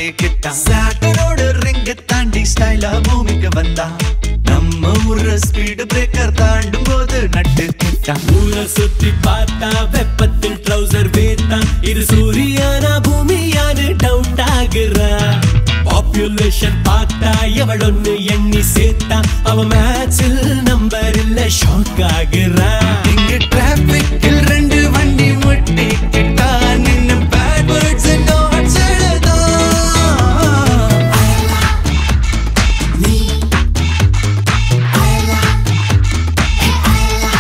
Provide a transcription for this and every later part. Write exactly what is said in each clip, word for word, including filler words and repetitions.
மாட்டிக்கிட்டான். சாட்டனோட ரிங்க தாண்டி ஸ்டைலா பூமிக்கு வந்தான். நம்ம ஊர ஸ்பீடு பிரேக்கர் தாண்டும் போது நட்டுக்கிட்டான். ஊரை சுத்தி பார்த்தா வெப்பத்தில் ட்ரௌசர் வேத்தான். இது சூரியானா பூமியானு டவுட் ஆகுறா. பாப்புலேஷன் பார்த்தா எவளொன்னு எண்ணி சேர்த்தா. அவன் மேட்சில் நம்பர் இல்ல ஷாக் ஆகுறா. இங்க டிராபிக்கில் ரெண்டு வண்டி முட்டிக்கிட்டா. நின்னு பேட் வேர்ட்ஸ் நோட்ஸ் எழுதா. நீ Ayalaa hey Ayalaa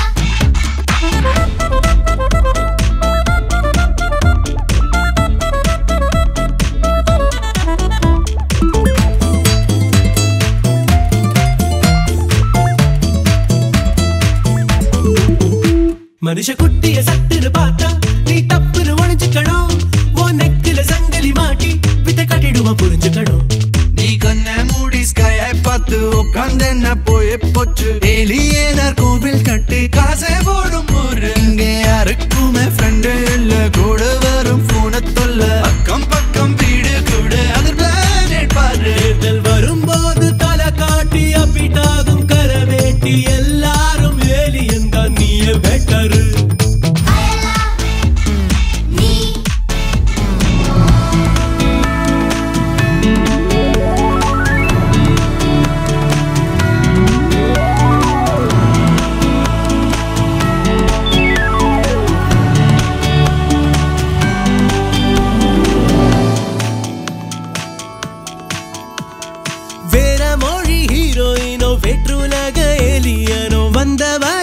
மனுஷ குட்டிய சட்டுன்னு பார்த்தா நீ தப்புன்னு ஒழிஞ்சுக்கணும். உன் நெக்கில சங்கலி மாட்டி வித்த கட்டிடுவா புரிஞ்சுக்கணும். நீ கண்ண மூடி ஸ்கையை பார்த்து உட்கார்ந்தென்ன போயே போச்சு. ஏலியனார் கோவில் கட்டி காசை போடும் ஊரு. இங்க யாருக்குமே ஃப்ரெண்டு இல்ல, கூட வரும் போன தொல்ல. அக்கம் பக்கம் வீடு கூட அது பிளானட் பாரு. தேர்தல் வரும்போது தலை காட்டி அப்பிட்டாகும் கரவேட்டி. எல்லாரும் ஏலியன் தான், நீயே பெட்டரு. Ayalaa நீ வேற மொழி ஹீரோயினோ வெற்றுலக ஏலியனோ வந்தவ